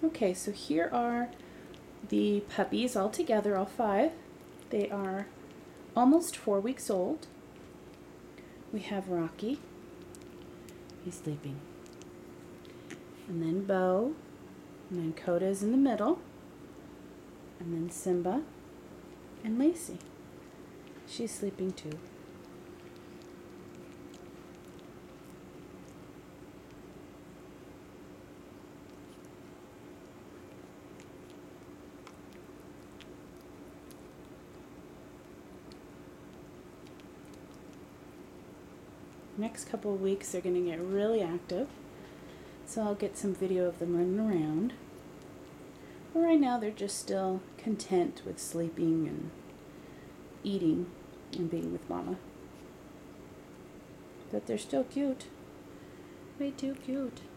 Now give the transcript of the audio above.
Okay, so here are the puppies all together, all 5. They are almost 4 weeks old. We have Rocky. He's sleeping. And then Bo. And then Coda is in the middle. And then Simba. And Lacey. She's sleeping too. Next couple of weeks they're going to get really active, so I'll get some video of them running around. But right now they're just still content with sleeping and eating and being with Mama. But they're still cute. Way too cute.